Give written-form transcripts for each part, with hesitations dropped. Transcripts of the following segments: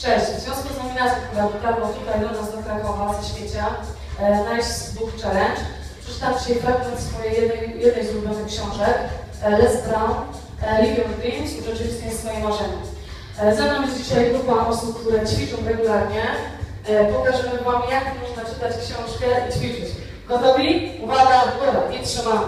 Cześć, w związku z nominacją, która dotarła tutaj do nas do Krakowa ze Świecia, Nice Book Challenge, przeczytam dzisiaj fragment swojej jednej z ulubionych książek, Les Brown, Live Your Dreams, urzeczywistniaj swoje marzenia. Ze mną jest dzisiaj grupa osób, które ćwiczą regularnie. Pokażemy Wam, jak można czytać książkę i ćwiczyć. Gotowi? Uwaga, góra i trzymamy.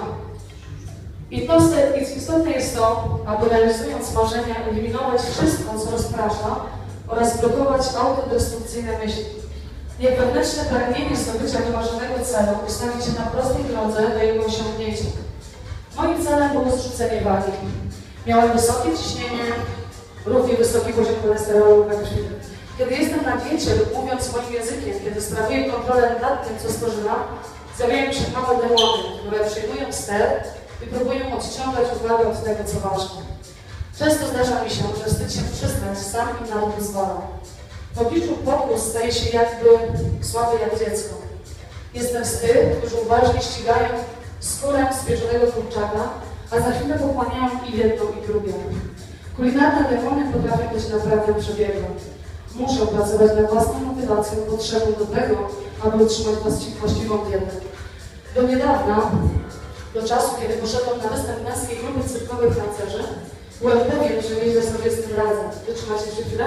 Istotne jest to, aby realizując marzenia eliminować wszystko, co rozprasza oraz blokować autodestrukcyjne myśli. Niech wewnętrzne pragnienie zdobycia wymarzonego celu ustawi Cię na prostej drodze do jego osiągnięcia. Moim celem było zrzucenie wagi. Miałem wysokie ciśnienie, równie wysoki poziom cholesterolu we krwi. Kiedy jestem na diecie lub mówiąc swoim językiem, kiedy sprawuję kontrolę nad tym, co spożywam, zjawiają się małe demony, które przejmują ster i próbują odciągać uwagę od tego, co ważne. Często zdarza mi się, że wstyd się przyznać, sam im na to pozwalam. W obliczu pokus staje się jakby słaby jak dziecko. Jestem z tych, którzy uważnie ścigają skórę z pieczonego kurczaka, a za chwilę pochłaniają i jedną, i drugą. Kulinarne demony potrafią być naprawdę przebiegłe. Muszę pracować nad własną motywacją potrzebną do tego, aby utrzymać właściwą dietę. Do niedawna, do czasu, kiedy poszedłem na występ męskiej grupy cyrkowej tancerzy, byłem pewien, że nieźle sobie z tym radzę. Wytrzymacie jeszcze chwilę?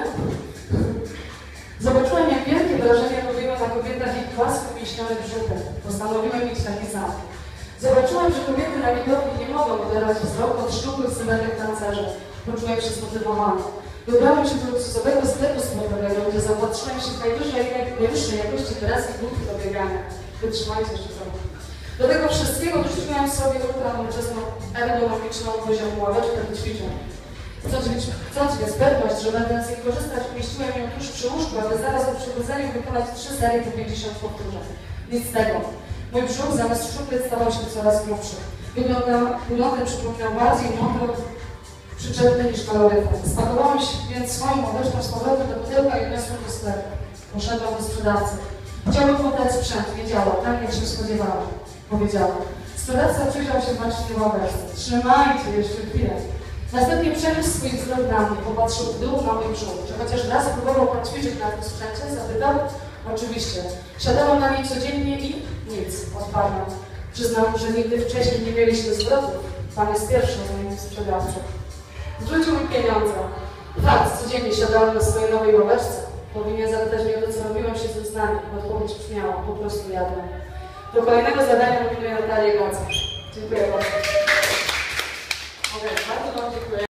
Zobaczyłem, jak wielkie wrażenie robiły na kobietach ich płasko mięśnione brzuchy. Postanowiłem mieć taki sam. Zobaczyłem, że kobiety na widowni nie mogą oderwać wzroku od szczupłych sylwetek tancerzy. Poczułem się zmotywowany. Wybrałem się do luksusowego sklepu sportowego, gdzie zaopatrzyłem się w najwyższej jakości teraz i butów do biegania. Wytrzymajcie jeszcze trochę. Do tego wszystkiego dorzuciłem sobie ultranowoczesną ergonomiczną poziomą ławeczkę do ćwiczeń. Chcąc mieć pewność, że będę z niej korzystać, umieściłem ją tuż przy łóżku, aby zaraz po przebudzeniu wykonać 3 serie po 50 powtórzeń. Nic z tego. Mój brzuch zamiast szczuplec stawał się coraz grubszy. Wyglądem przypominał bardziej motor przyczepny niż kaloryfer. Spakowałem więc swoją ławeczkę z powrotem do pudełka i wniosłem do sklepu. Poszedłem do sprzedawcy. Chciałbym oddać sprzęt, nie działa, tak jak się spodziewałem. Powiedziałem. Sprzedawca przyjrzał się bacznie ławeczce. Trzymajcie jeszcze chwilę. Następnie przeniósł swój wzrok na mnie, popatrzył w dół na mój brzuch. Czy chociaż raz próbował pan ćwiczyć na tym sprzęcie? Zapytał. Oczywiście. Siadałem na niej codziennie i nic, odparłem. Przyznam, że nigdy wcześniej nie mieliśmy zwrotów. Pan jest pierwszym moim sprzedawcą. Zwrócił mi pieniądze. Fakt, codziennie siadałem na swojej nowej ławeczce. Powinien zapytać mnie o to, co robiłem się z uznaniem. Odpowiedź brzmiała, po prostu jadłem. Do kolejnego zadania nominuję Natalię Gącarz. Dziękuję bardzo. Bardzo Wam dziękuję.